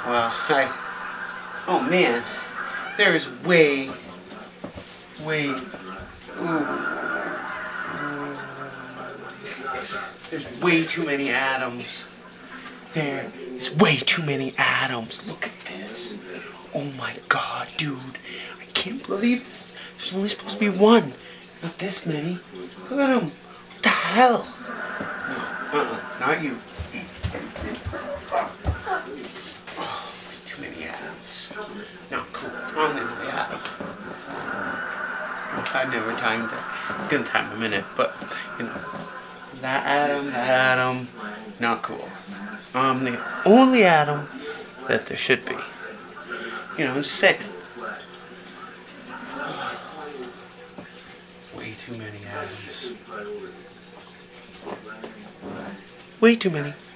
Well, oh man, there is way, there's way too many atoms. There is way too many atoms. Look at this. Oh my god, dude. I can't believe this. There's only supposed to be one. Not this many. Look at them. What the hell? No, not you. Oh, too many atoms. Not cool. I'm the atom. I never timed it. It's gonna time a minute, but you know, that atom, not cool. I'm the only atom that there should be. You know, I'm just saying. Way too many atoms. Way too many.